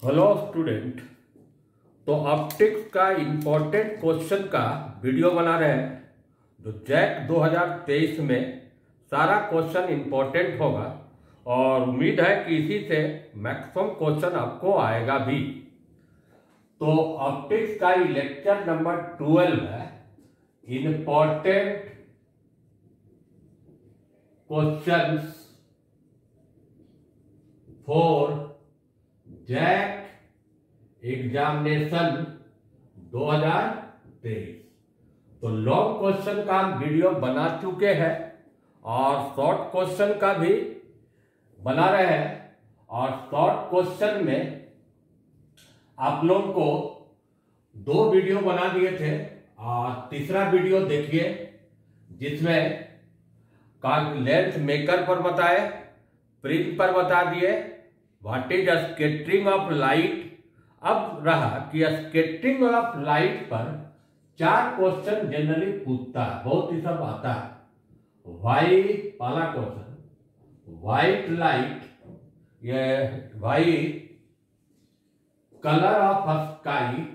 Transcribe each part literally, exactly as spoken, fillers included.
Hello student. तो optics का important question का वीडियो बना रहे हैं जो जैक दो हज़ार तेईस में सारा क्वेश्चन इम्पोर्टेंट होगा और उम्मीद है कि इसी से मैक्सिमम क्वेश्चन आपको आएगा भी। तो ऑप्टिक्स का ही लेक्चर नंबर ट्वेल्व है, important questions for JAC examination दो हज़ार तेईस। तो लॉन्ग क्वेश्चन का हम वीडियो बना चुके हैं और शॉर्ट क्वेश्चन का भी बना रहे हैं। और शॉर्ट क्वेश्चन में आप लोगों को दो वीडियो बना दिए थे और तीसरा वीडियो देखिए जिसमें का लेंथ मेकर पर बताए, प्रिंट पर बता दिए, what is scattering of light. अब रहा कि स्कैटरिंग ऑफ लाइट पर चार क्वेश्चन जनरली पूछता है, बहुत ही सब आता है। व्हाइट पहला क्वेश्चन, व्हाइट लाइट, ये white colour of sky,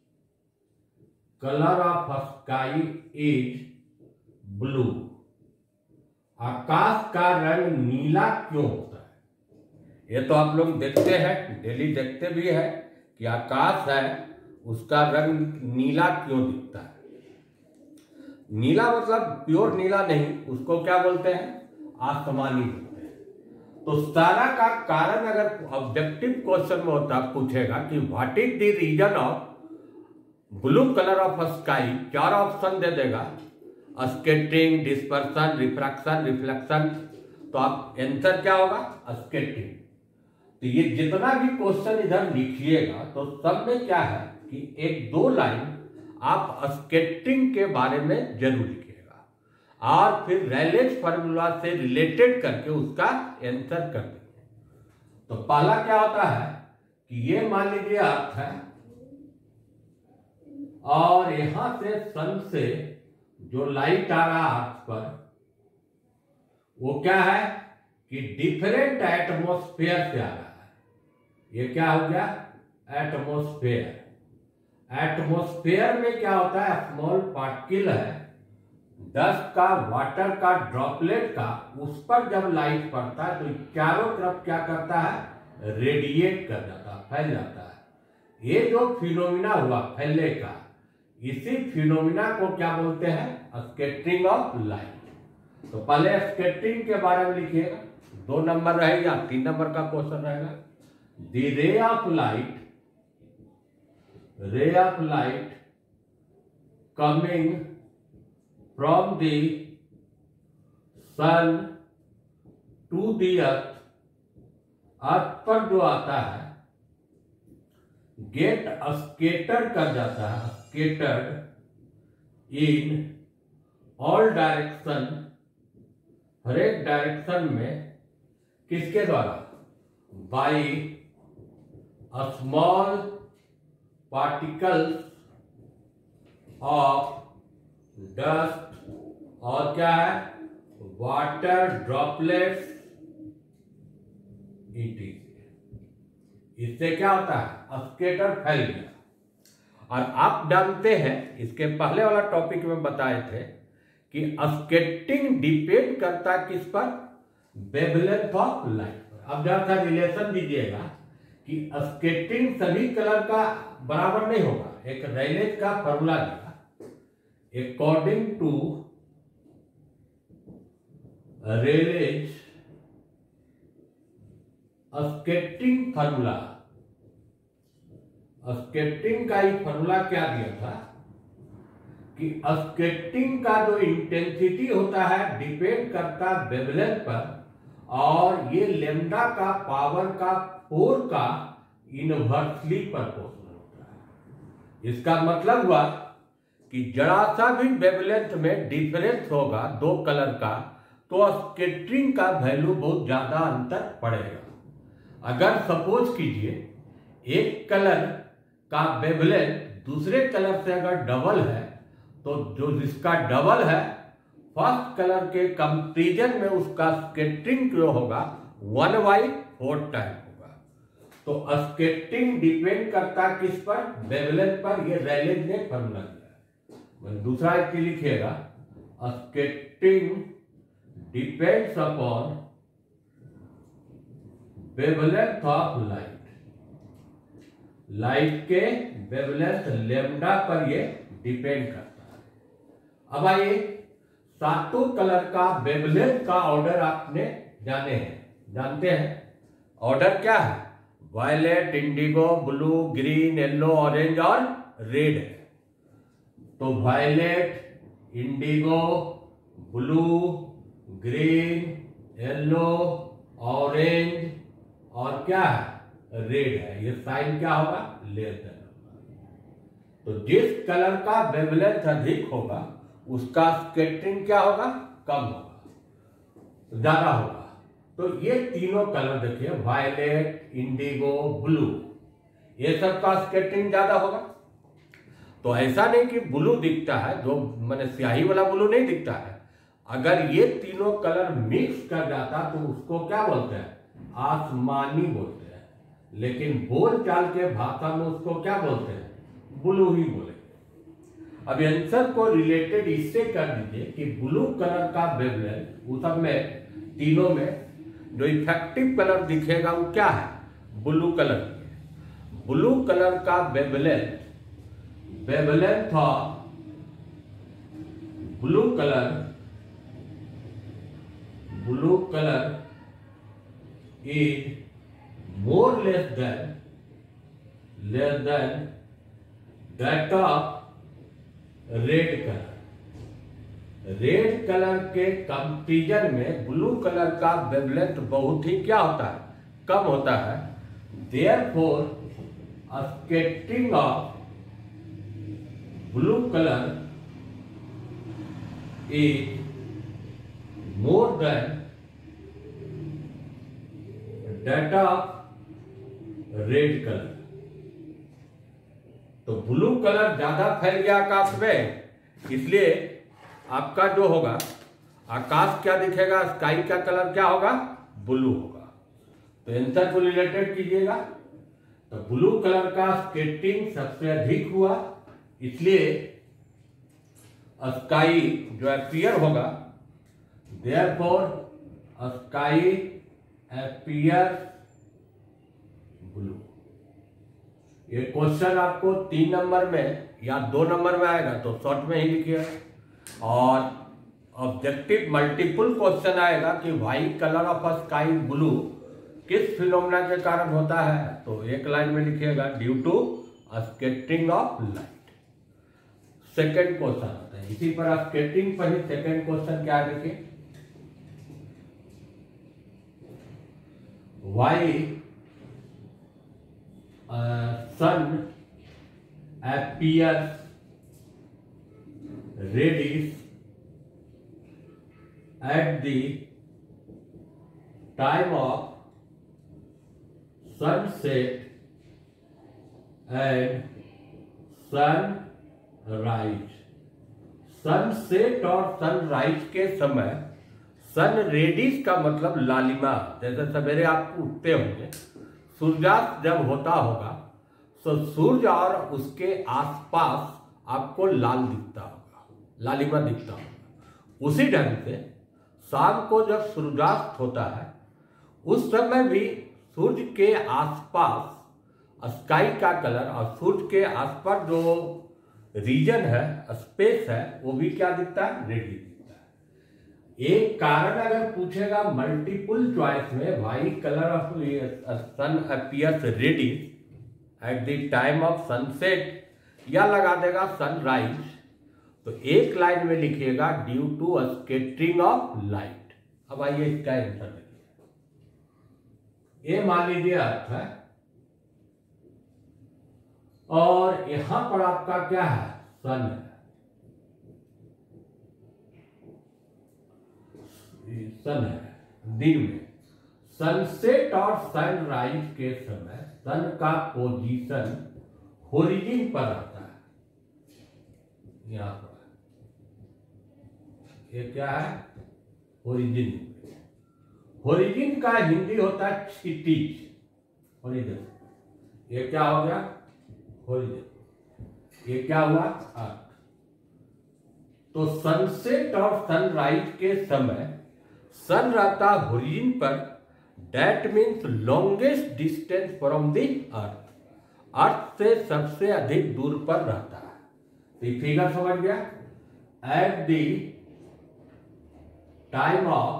colour of sky is blue. आकाश का रंग नीला क्यों होता है? ये तो आप लोग देखते हैं, डेली देखते भी है कि आकाश है उसका रंग नीला क्यों दिखता है। नीला मतलब प्योर नीला नहीं, उसको क्या बोलते हैं? आसमानी बोलते हैं। तो सारा का कारण अगर ऑब्जेक्टिव क्वेश्चन में होता पूछेगा कि what is the reason of blue colour of sky, चार ऑप्शन दे देगा, स्कैटरिंग, डिस्पर्सन, रिफ्रैक्शन, रिफ्लेक्शन। तो आप आंसर क्या होगा? स्कैटरिंग। तो ये जितना भी क्वेश्चन इधर लिखिएगा तो सब में क्या है कि एक दो लाइन आप स्कैटरिंग के बारे में जरूर लिखिएगा और फिर रेलेज फार्मूला से रिलेटेड करके उसका आंसर कर देंगे। तो पहला क्या होता है कि ये मान लीजिए अर्थ है और यहां से सन से जो लाइट आ रहा है अर्थ पर वो क्या है कि डिफरेंट एटमॉस्फेयर से आ रहा है। ये क्या हो गया? एटमॉस्फेयर। एटमॉस्फेयर में क्या होता है? स्मॉल पार्टिकल है, डस्ट का, वाटर का, ड्रॉपलेट का, उस पर जब लाइट पड़ता है तो चारों तरफ क्या करता है? रेडिएट कर जाता है, फैल जाता है। ये जो फिनोमिना हुआ फैलने का, इसी फिनोमिना को क्या बोलते हैं? Scattering of light. तो पहले स्कैटरिंग के बारे में लिखिएगा, दो नंबर रहेगा, तीन नंबर का क्वेश्चन रहेगा। The ray of light, ray of light coming from the sun to the earth, earth पर जो आता है गेट स्केटर कर जाता है, स्केटर्ड इन ऑल डायरेक्शन, हर एक डायरेक्शन में, किसके द्वारा? By small particles of dust और क्या है? Water droplets. इससे क्या होता है? स्केटर फैल गया। और आप जानते हैं इसके पहले वाला टॉपिक में बताए थे कि स्कैटरिंग डिपेंड करता है किस पर? वेवलेंथ ऑफ लाइट पर। अब जरा सा रिलेशन दीजिएगा कि स्कैटरिंग सभी कलर का बराबर नहीं होगा। एक रेलेज का फॉर्मूला दिया, according to Rayleigh's scattering formula, scattering का ही फॉर्मूला क्या दिया था कि स्कैटरिंग का जो इंटेंसिटी होता है डिपेंड करता है वेवलेंथ पर, और ये लेमडा का पावर का फोर का इनवर्सली प्रोपोर्शनल होता है। इसका मतलब हुआ कि जरा सा भी वेवलेंथ में डिफरेंस होगा दो कलर का तो स्कैटरिंग का वैल्यू बहुत ज्यादा अंतर पड़ेगा। अगर सपोज कीजिए एक कलर का वेवलेंथ दूसरे कलर से अगर डबल है तो जो जिसका डबल है फर्स्ट कलर के कंपैरिजन में उसका स्कैटरिंग जो होगा वन बाई फोर टाइम होगा। तो स्केटरिंग डिपेंड करता है किस पर? वेवलेंथ पर। ये रैलेज ने फॉर्मूला दिया है। दूसरा एक लिखिएगा, scattering depends upon wavelength of light. Light के वेवलेंथ लेमडा पर ये डिपेंड करता है। अब आइए, सातों कलर का वेवलेंथ का ऑर्डर आपने जाने हैं जानते हैं। ऑर्डर क्या है? Violet, indigo, blue, green, yellow, orange और रेड है। तो violet, indigo, blue, green, yellow, orange और क्या है? रेड है। ये साइन क्या होगा? लेस देन होगा। तो जिस कलर का वेवलेंथ अधिक होगा उसका स्कैटरिंग क्या होगा? कम होगा, ज्यादा होगा। तो ये तीनों कलर देखिए, वायलेट, इंडिगो, ब्लू, ये सब का स्कैटरिंग ज्यादा होगा। तो ऐसा नहीं कि ब्लू दिखता है, जो मैंने स्याही वाला ब्लू नहीं दिखता है। अगर ये तीनों कलर मिक्स कर जाता तो उसको क्या बोलते हैं? आसमानी बोलते हैं। लेकिन बोलचाल के भाषा में उसको क्या बोलते हैं? ब्लू ही बोले। अब आंसर को रिलेटेड इससे कर दीजिए कि ब्लू कलर का वेवलेंथ, उस सब में तीनों में जो इफेक्टिव कलर दिखेगा वो क्या है? Blue colour. ब्लू कलर का wavelength wavelength of blue colour blue colour is more less than less than that of red colour. Red colour के कंपैरिजन में ब्लू कलर का वेवलेंथ बहुत ही क्या होता है? कम होता है। Therefore scattering of blue colour is more than that of red colour. तो ब्लू कलर ज्यादा फैल गया आकाश में, इसलिए आपका जो होगा आकाश क्या दिखेगा? स्काई का कलर क्या होगा? ब्लू होगा। तो आंसर को रिलेटेड कीजिएगा। तो ब्लू कलर का स्कैटरिंग सबसे अधिक हुआ, इसलिए स्काई जो अपीयर होगा, देयरफॉर स्काई अपीयर ब्लू। ये क्वेश्चन आपको तीन नंबर में या दो नंबर में आएगा तो शॉर्ट में ही लिखिएगा। और ऑब्जेक्टिव मल्टीपल क्वेश्चन आएगा कि white colour of sky blue किस फिनोमेना के कारण होता है, तो एक लाइन में लिखिएगा, due to scattering of light. Second question आता है इसी पर, स्कैटरिंग पर ही सेकेंड क्वेश्चन क्या है देखिए, why sun appears reddish at the time of sunset and sunrise। Sunset और सनराइज के समय सन रेडिश का मतलब लालिमा। जैसे सवेरे आप उठते होंगे, सूर्यास्त जब होता होगा तो सूर्य और उसके आसपास आपको लाल दिखता होगा, लालिमा दिखता होगा। उसी ढंग से शाम को जब सूर्यास्त होता है उस समय भी सूर्य के आसपास स्काई का कलर और सूर्य के आसपास जो रीजन है, स्पेस है, वो भी क्या दिखता है? रेड दिखता है। एक कारण अगर पूछेगा मल्टीपल चॉइस में, why colour of sun appears reddish at the time of sunset या लगा देगा सनराइज, तो एक लाइन में लिखिएगा due to scattering of light. अब आइए इसका आंसर देखिए। ये मान लीजिए अर्थ है और यहां पर आपका क्या है? सन है। सन है दिन में। सनसेट और सनराइज के समय सन का पोजीशन होरिजिन पर आता है, यहां पर। ये क्या है? होरिजिन। होरिजिन का हिंदी होता है क्षितिज। होरिजिन ये क्या हो गया, होरिजन, ये क्या हुआ, अर्थ। तो सनसेट और सनराइज के समय सन रहता होरिजन पर, that means longest distance from the earth, earth से सबसे अधिक दूर पर रहता है। तो ये फिगर समझ गया। At the time of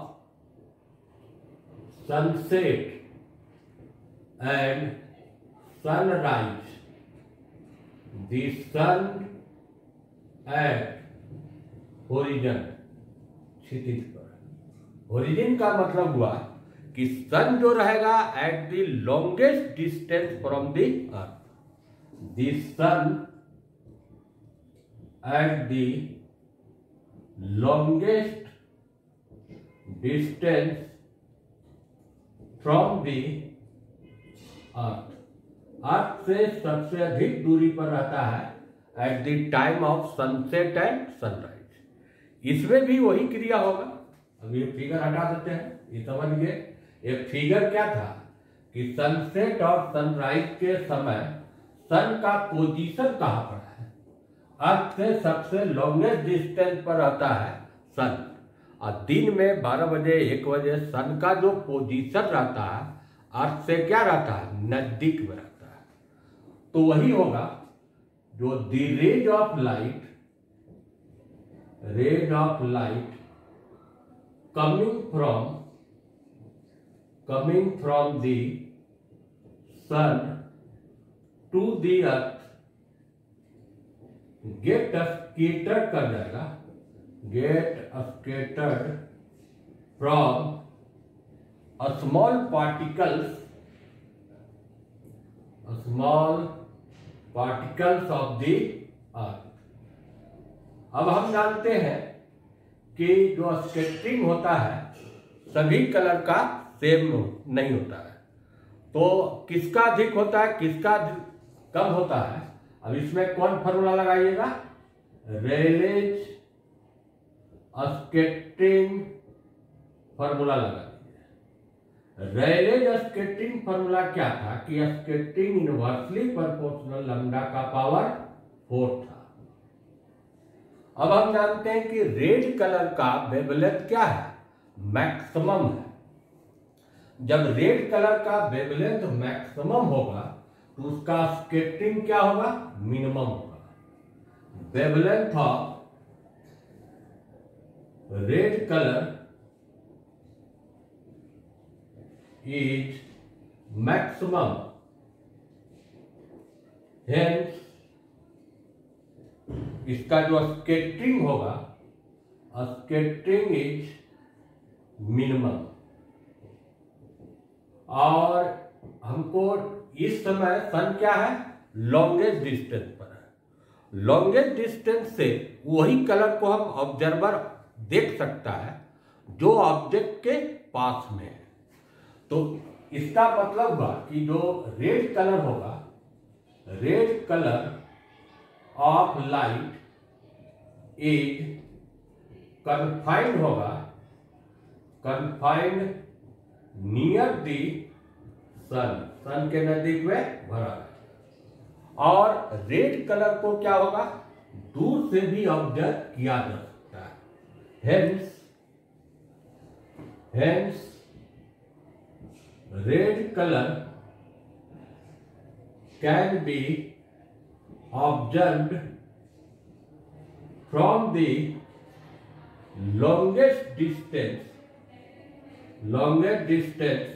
sunset and sunrise the sun at horizon, क्षितिज पर। होरिजन का मतलब हुआ कि सन जो रहेगा at the longest distance from the earth, the sun at the longest distance from the earth, earth से सबसे अधिक दूरी पर रहता है at the time of sunset and sunrise. इसमें भी वही क्रिया होगा। अब ये फिगर हटा देते हैं, ये समझ गए। ये फिगर क्या था कि सनसेट और सनराइज के समय सन का पोजीशन कहां पर है, अर्थ से सबसे लॉन्गेस्ट डिस्टेंस पर रहता है सन, और दिन में बारह बजे एक बजे सन का जो पोजीशन रहता है अर्थ से क्या रहता है, नजदीक में रहता है। तो वही होगा जो the rays of light, rays of light coming from coming from the sun to the earth get scattered कर जाएगा, get scattered from a small particles, a small particles of the earth। अब हम जानते हैं कि जो स्कैटरिंग होता है सभी कलर का सेम नहीं होता है, तो किसका अधिक होता है किसका कम होता है। अब इसमें कौन फॉर्मूला लगाइएगा, रेलेज स्कैटरिंग फॉर्मूला लगा। रेलेज स्कैटरिंग फॉर्मूला क्या था कि स्कैटरिंग इनवर्सली प्रोपोर्शनल लैम्डा का पावर फोर था। अब हम जानते हैं कि रेड कलर का वेवलेंथ क्या है, मैक्सिमम है। जब रेड कलर का वेवलेंथ मैक्सिमम होगा तो उसका स्कैटरिंग क्या होगा, मिनिमम होगा। Wavelength of red colour is maximum, hence इसका जो स्कैटरिंग होगा, स्कैटरिंग इज मिनिमम। और हमको इस समय सन क्या है, लॉन्गेस्ट डिस्टेंस पर है। लॉन्गेस्ट डिस्टेंस से वही कलर को हम ऑब्जर्वर देख सकता है जो ऑब्जेक्ट के पास में है। तो इसका मतलब हुआ कि जो रेड कलर होगा, red colour of light is confined होगा, confined near the sun, sun के नजदीक में भरा है। और रेड कलर को क्या होगा, दूर से भी ऑब्जर्व किया जा सकता है। Hence hence red color can be observed from the longest distance, longest distance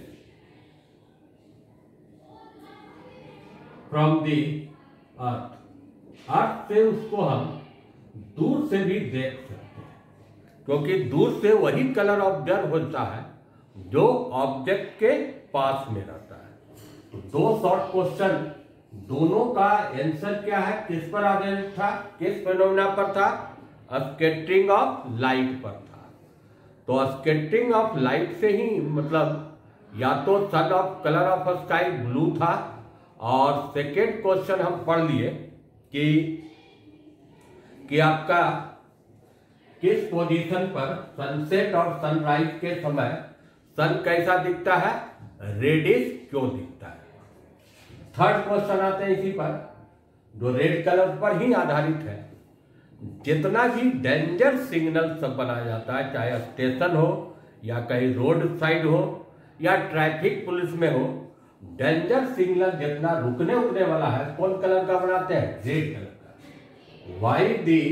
from the earth। Earth से उसको हम दूर से भी देख सकते हैं, क्योंकि दूर से वही कलर ऑब्जर्व होता है जो ऑब्जेक्ट के पास में रहता है। तो दो शॉर्ट क्वेश्चन, दोनों का आंसर क्या है, किस पर आधारित था, किस फिनोमेना पर था, स्कैटरिंग ऑफ लाइट पर था। तो स्कैटरिंग ऑफ लाइट से ही मतलब या तो sun of colour of sky blue था, और सेकेंड क्वेश्चन हम पढ़ लिए कि कि आपका किस पोजीशन पर सनसेट और सनराइज के समय सन कैसा दिखता है, रेडिश क्यों दिखता है। थर्ड क्वेश्चन आते हैं इसी पर, जो रेड कलर पर ही आधारित है। जितना भी डेंजर सिग्नल सब बनाया जाता है, चाहे स्टेशन हो या कहीं रोड साइड हो या ट्रैफिक पुलिस में हो, डेंजर सिग्नल जितना रुकने उकने वाला है कौन कलर का बनाते हैं? रेड कलर का। Why the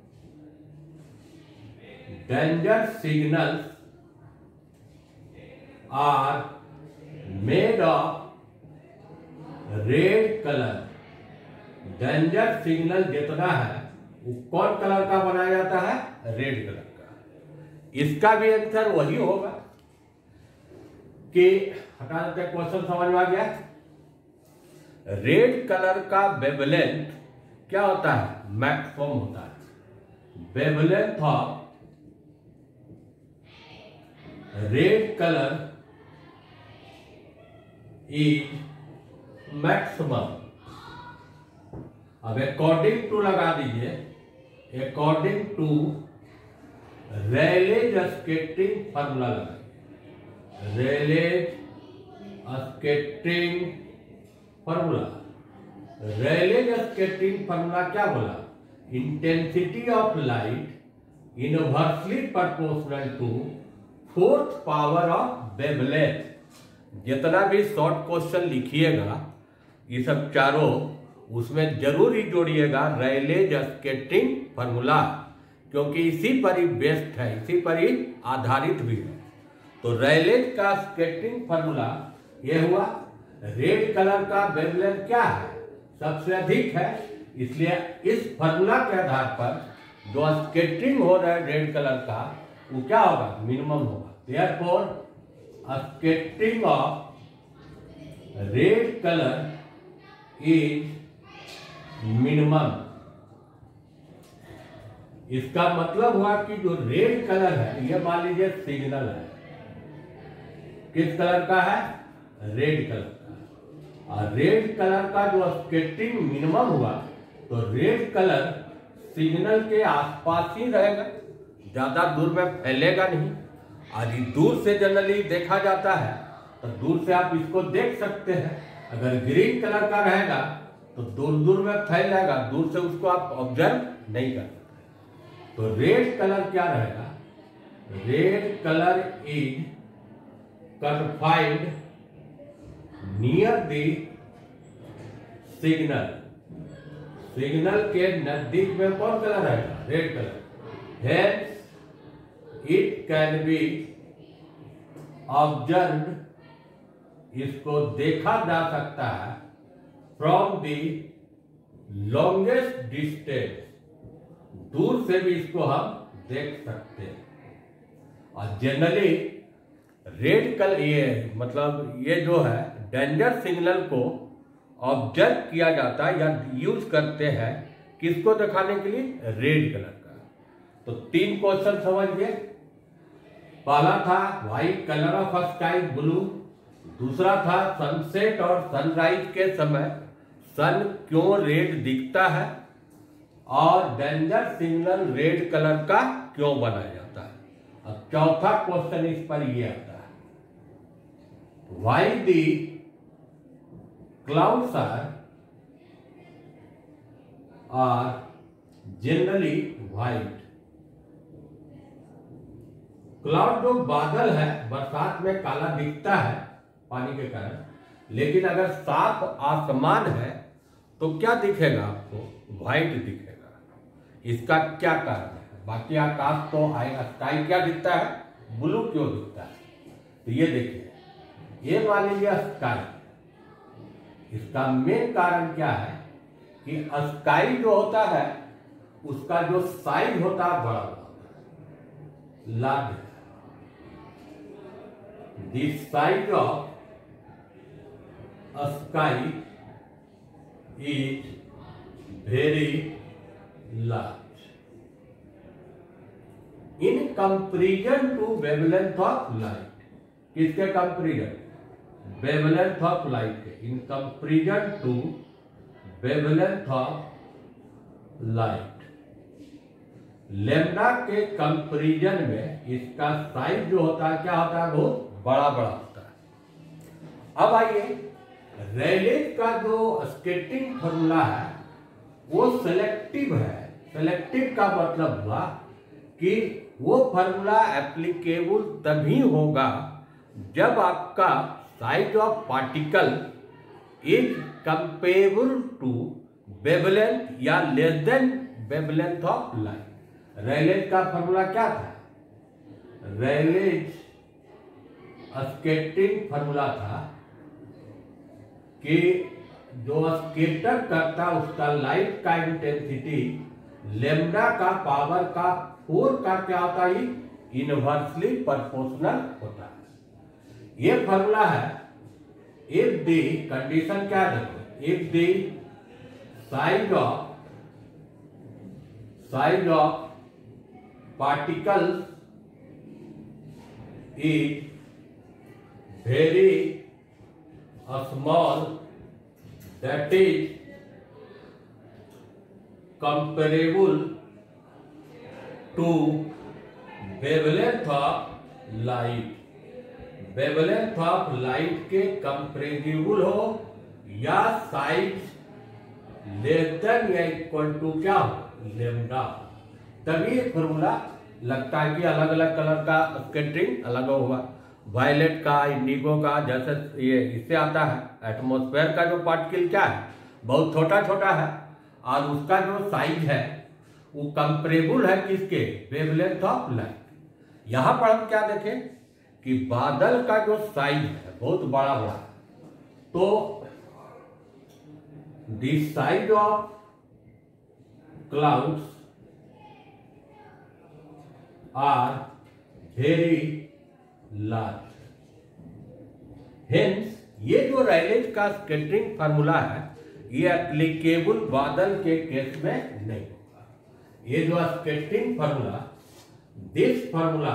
danger signals are made of red colour. Danger signal जितना है वो कौन कलर का बनाया जाता है? रेड कलर का। इसका भी आंसर वही होगा कि हटा देते हैं, क्वेश्चन समझ में आ गया। रेड कलर का वेवलेंथ क्या होता है? मैक्सिमम होता है। Wavelength of red colour is maximum. अब अकॉर्डिंग टू लगा दीजिए, according to Rayleigh's scattering formula लगाइए। Rayleigh's scattering formula, Rayleigh's scattering formula क्या बोला? Intensity of light inversely proportional to fourth power of wavelength. जितना भी शॉर्ट क्वेश्चन लिखिएगा ये सब चारों, उसमें जरूर ही जोड़िएगा रेलेज स्केटरिंग फार्मूला, क्योंकि इसी पर ही बेस्ड है, इसी पर ही आधारित भी है। तो रेलेज का स्केटरिंग फार्मूला ये हुआ। रेड कलर का वेवलेंथ क्या है? सबसे अधिक है, इसलिए इस फार्मूला के आधार पर जो स्केटरिंग हो रहा है रेड कलर का वो क्या होगा? मिनिमम होगा। Therefore scattering of red colour is minimum. इसका मतलब हुआ कि जो रेड कलर है, ये मान लीजिए सिग्नल है, किस कलर का है? रेड कलर का। और रेड कलर का जो स्केटरिंग मिनिमम हुआ तो रेड कलर सिग्नल के आसपास ही रहेगा, ज्यादा दूर में फैलेगा नहीं। आज दूर से जनरली देखा जाता है, तो दूर से आप इसको देख सकते हैं। अगर ग्रीन कलर का रहेगा तो दूर दूर में फैल जाएगा, दूर से उसको आप ऑब्जर्व नहीं कर सकते। तो रेड कलर क्या रहेगा? Red colour is confined near the signal. Signal के नजदीक में कौन कलर रहेगा? Red colour. Hence it can be observed, इसको देखा जा सकता है फ्रॉम दी लॉन्गेस्ट डिस्टेंस, दूर से भी इसको हम देख सकते हैं। और जनरली रेड कलर ये मतलब ये जो है डेंजर सिग्नल को ऑब्जर्व किया जाता है या यूज करते हैं किसको दिखाने के लिए? रेड कलर का। तो तीन क्वेश्चन समझिए। पहला था white colour of sky blue, दूसरा था सनसेट और सनराइज के समय सन क्यों रेड दिखता है, और डेंजर सिग्नल रेड कलर का क्यों बनाया जाता है। अब चौथा क्वेश्चन इस पर ये आता है, why the clouds are are generally white. Cloud जो बादल है बरसात में काला दिखता है पानी के कारण, लेकिन अगर साफ आसमान है तो क्या दिखेगा आपको? व्हाइट दिखेगा। इसका क्या कारण है? बाकी आकाश तो आएगा, स्काई क्या दिखता है? ब्लू क्यों दिखता है? तो ये देखिए, ये मान लीजिए स्काई, इसका मेन कारण क्या है कि स्काई जो होता है उसका जो साइज होता है बड़ा होता है, large. The size of sky is very large in comparison to wavelength of light. किसके कंपेरिजन? वेवलेंथ ऑफ लाइट के। In comparison to wavelength of light, lambda के कंपेरिजन में इसका साइज जो होता है क्या होता है? बहुत बड़ा बड़ा होता है। अब आइए रेलेज का जो स्केटरिंग फॉर्मूला है वो सेलेक्टिव है। सेलेक्टिव का मतलब हुआ कि वो फॉर्मूला एप्लीकेबल तभी होगा जब आपका size of particle is comparable to wavelength या less than wavelength of light. Rayleigh का फॉर्मूला क्या था? रेलेज स्केटरिंग फॉर्मूला था कि जो स्केटर करता उसका लाइट का इंटेंसिटी लेम्डा का पावर का फोर का क्या होता है? इनवर्सली प्रोपोर्शनल होता है। ये फॉर्मूला है इफ द कंडीशन क्या देखो, if the size of size of particles is very small that is comparable to wavelength of light। Wavelength of light के कंपेरेबल हो या साइज लेस देन या इक्वल टू क्या हो? लेम्डा। तभी फॉर्मूला लगता है कि अलग अलग कलर का स्केटरिंग अलग होगा। वायलेट का, इंडिगो का, जैसे ये इससे आता है। एटमॉस्फेयर का जो पार्टिकल क्या है? बहुत छोटा छोटा है और उसका जो साइज है वो कंपेरेबल है किसके? Wavelength of light. यहां पर हम क्या देखें कि बादल का जो साइज है बहुत बड़ा बड़ा है, तो the size of clouds are very large. Hence ये जो रेलेज का स्केटरिंग फार्मूला है ये एप्लीकेबल बादल के केस में नहीं होगा। ये जो scattering formula, this formula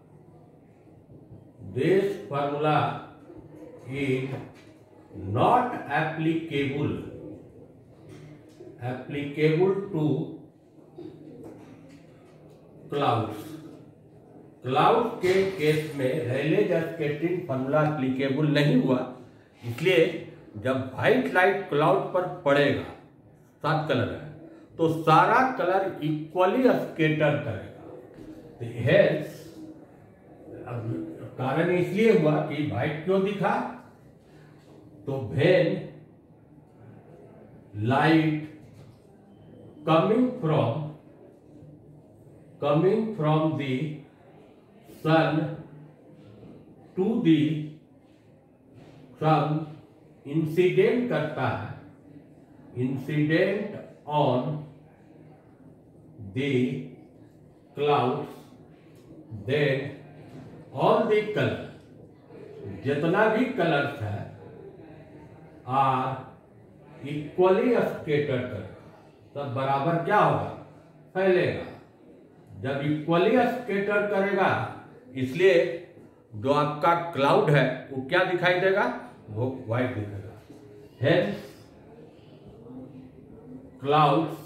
this formula is not applicable applicable to clouds. Cloud के केस में रेलेज स्केटरिंग फॉर्मूला एप्लीकेबल नहीं हुआ, इसलिए जब व्हाइट लाइट क्लाउड पर पड़ेगा, सात कलर है, तो सारा कलर इक्वली स्केटर करेगा। तो हेंस कारण इसलिए हुआ कि व्हाइट क्यों दिखा? तो when light coming from coming from the sun to the sun incident करता है, incident on the clouds, then all the colour, जितना भी कलर्स है आर इक्वली स्केटर करेगा। तब बराबर क्या होगा? फैलेगा। जब इक्वली स्केटर करेगा इसलिए जो आपका क्लाउड है वो क्या दिखाई देगा? वो व्हाइट दिखेगा। हेंस क्लाउड्स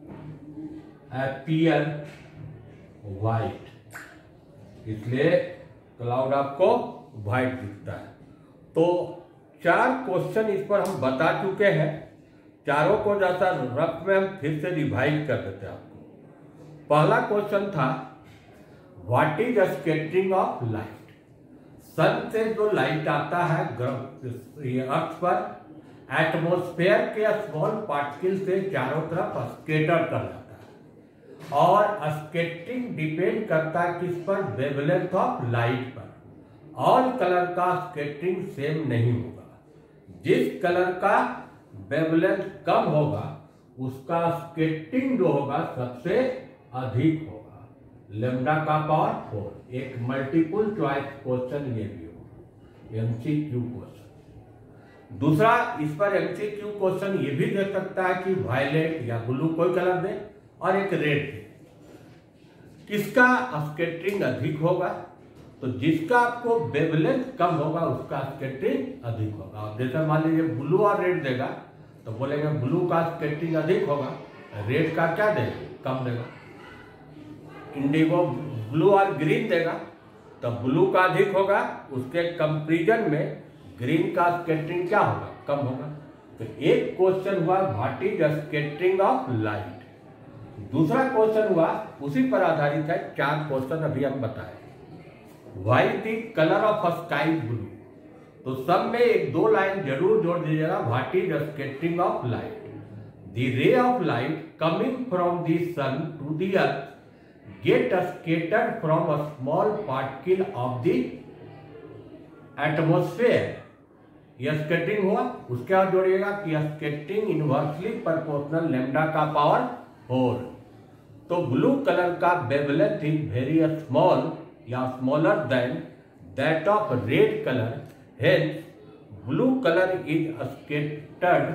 अपीयर व्हाइट, इसलिए क्लाउड आपको व्हाइट दिखता है। तो चार क्वेश्चन इस पर हम बता चुके हैं। चारों को जैसा रफ में हम फिर से रिवाइज कर देते हैं आपको। पहला क्वेश्चन था what is scattering of light. Sun से जो लाइट आता है अर्थ पर, एटमॉस्फेयर के स्मॉल पार्टिकल से चारों तरफ स्केटर कर जाता है, और स्केटरिंग डिपेंड करता है किस पर? वेवलेंथ ऑफ लाइट पर। ऑल कलर का स्केटरिंग सेम नहीं होगा। जिस कलर का वेवलेंथ कम होगा उसका स्केटरिंग जो होगा सबसे अधिक होगा। लेम्डा का पावर फोर। एक मल्टीपल चॉइस क्वेश्चन ये भी होगा, एमसीक्यू क्वेश्चन। दूसरा इस पर एमसीक्यू क्वेश्चन ये भी दे सकता है कि वायलेट या ब्लू कोई कलर दे और एक रेड दे, किसका स्केटरिंग अधिक होगा? तो जिसका आपको वेवलेंथ कम होगा उसका स्केटरिंग अधिक होगा। अब जैसे मान लीजिए ब्लू और रेड देगा तो बोलेंगे ब्लू का स्केटरिंग अधिक होगा, रेड का क्या देगा? कम देगा। इंडिगो ब्लू और ग्रीन देगा तो ब्लू का अधिक होगा, उसके कंपैरिजन में ग्रीन का स्केटरिंग क्या होगा? कम होगा। तो एक क्वेश्चन हुआ what is scattering of light. दूसरा क्वेश्चन हुआ उसी पर आधारित है, चार क्वेश्चन अभी हम बताए। Why the colour of sky blue, तो सब में एक दो लाइन जरूर जोड़ दीजिएगा। What is scattering of light, the ray of light coming from the sun to the earth get scattered from a small particle of the atmosphere. यह scattering हुआ। उसके बाद जोड़िएगा कि स्कैटरिंग इनवर्सली प्रोपोर्शनल लैम्डा का पावर फोर। तो blue colour का wavelength is very small या smaller than that of red colour, hence blue colour is scattered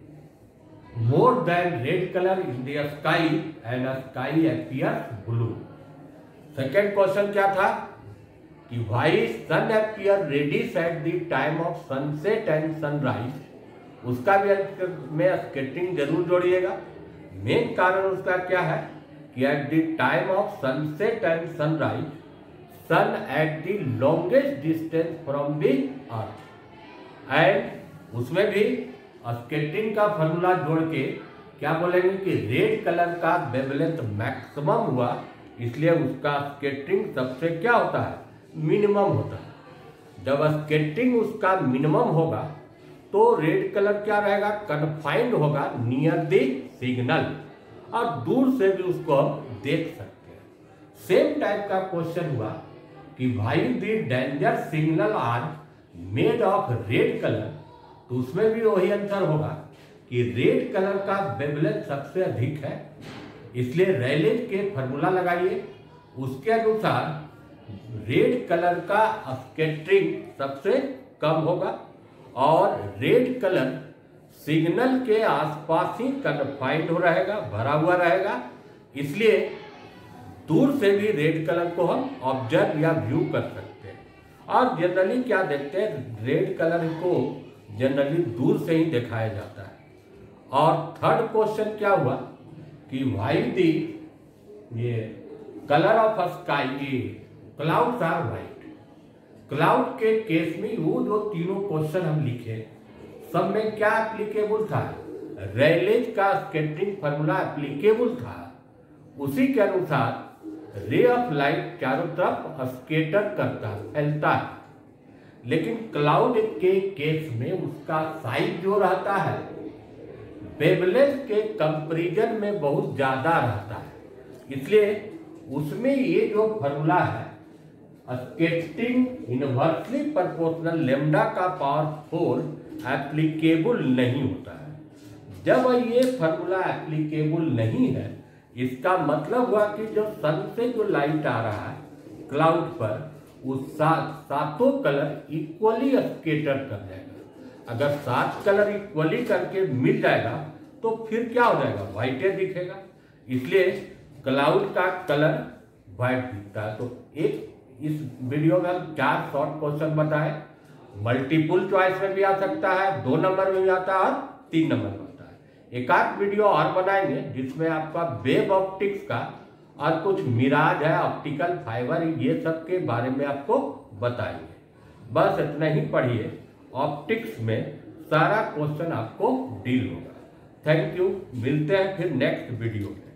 more than red colour in the sky and sky appears blue. Second question क्या था कि why sun appear reddish at the time of sunset and sunrise. उसका भी में scattering जरूर जोड़िएगा। Main कारण उसका क्या है कि at the time of sunset and sunrise sun at the longest distance from the earth. And उसमें भी स्कैटरिंग का फॉर्मूला जोड़ के क्या बोलेंगे कि रेड कलर का वेवलेंथ मैक्सिमम हुआ, इसलिए उसका स्कैटरिंग सबसे क्या होता है, मिनिमम होता है। जब स्कैटरिंग उसका मिनिमम होगा तो रेड कलर क्या रहेगा, कन्फाइंड होगा नियर द सिग्नल, और दूर से भी उसको हम देख सकते हैं। सेम टाइप का क्वेश्चन हुआ कि भाई the danger signal are made of red colour, तो उसमें भी वही आंसर होगा कि रेड कलर का वेवलेंथ सबसे अधिक है, इसलिए रेलेज के फॉर्मूला लगाइए। उसके अनुसार रेड कलर का स्कैटरिंग सबसे कम होगा और रेड कलर सिग्नल के आसपास ही कन्फाइंड हो रहेगा, भरा हुआ रहेगा, इसलिए दूर से भी रेड कलर को हम ऑब्जर्व या व्यू कर सकते हैं। और जनरली क्या देखते हैं, रेड कलर को जनरली दूर से ही दिखाया जाता है। और थर्ड क्वेश्चन क्या हुआ कि व्हाई दी ये colour of sky clouds are white. Cloud के केस में वो जो तीनों क्वेश्चन हम लिखे सब में क्या एप्लीकेबल था, रेलेज का स्कैटरिंग फॉर्मूला एप्लीकेबल था। उसी के अनुसार रे ऑफ लाइट चारों तरफ स्कैटर करता फैलता है, लेकिन क्लाउड के केस में उसका साइज जो रहता है वेवलेंथ के कंपैरिजन में बहुत ज्यादा रहता है, इसलिए उसमें ये जो फॉर्मूला है स्कैटरिंग इनवर्सली प्रोपोर्शनल लैम्डा का पावर फोर एप्लीकेबल नहीं होता है। जब ये फॉर्मूला एप्लीकेबल नहीं है, इसका मतलब हुआ कि जो सन से जो लाइट आ रहा है क्लाउड पर, उस सात सातों कलर इक्वली स्कैटर कर जाएगा। अगर सात कलर इक्वली करके मिल जाएगा तो फिर क्या हो जाएगा, व्हाइट दिखेगा, इसलिए क्लाउड का कलर व्हाइट दिखता है। तो एक इस वीडियो में हम चार शॉर्ट क्वेश्चन बताए, मल्टीपल चॉइस में भी आ सकता है, दो नंबर में भी आता है और तीन नंबर में आता है। एक आध वीडियो और बनाएंगे जिसमें आपका वेब ऑप्टिक्स का और कुछ मिराज है, ऑप्टिकल फाइबर, ये सब के बारे में आपको बताएंगे। बस इतना ही पढ़िए, ऑप्टिक्स में सारा क्वेश्चन आपको डील होगा। थैंक यू, मिलते हैं फिर नेक्स्ट वीडियो में।